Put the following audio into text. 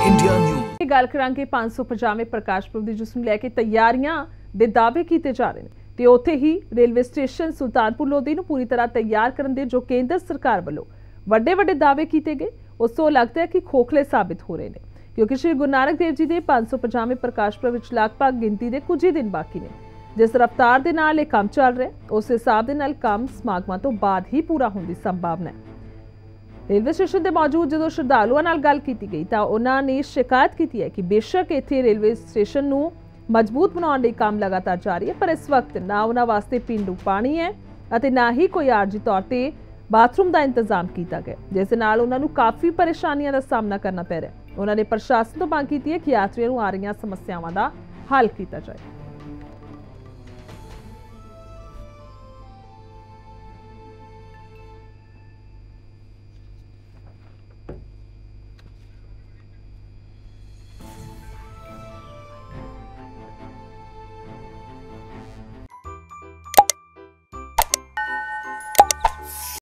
India news गल करांगे 550वें प्रकाश पुरब दी जिस नूं लैके तैयारियां दे दावे कीते जा रहे हैं ते उत्थे ही रेलवे स्टेशन सुल्तानपुर लोधी नूं पूरी तरह तैयार करन दे जो केंद्र सरकार वालों वड्डे दावे कीते गए उस तो लगता है कि खोखले साबित हो रहे हैं क्योंकि श्री गुरु नानक देव जी के 550वें प्रकाश पुरब विच लगभग गिनती के कुछ ही दिन बाकी ने। जिस रफ्तार के नाल काम चल रहा है उस हिसाब के नाल काम समागमां तो बाद ही पूरा होने की संभावना है। रेलवे स्टेशन पर मौजूद जो श्रद्धालुओं नाल गल की गई तो उन्होंने शिकायत की है कि बेशक इत्थे रेलवे स्टेशन नूं मजबूत बनाने लई काम लगातार जारी है, पर इस वक्त ना उन्हां वास्ते पींडू पानी है और ना ही कोई आरजी तौर पर बाथरूम का इंतजाम किया गया, जिस नाल उन्होंने काफ़ी परेशानियों का सामना करना पै रहा है। उन्होंने प्रशासन तो मांग की है कि यात्रियों को आ रही समस्यावां का हल किया जाए।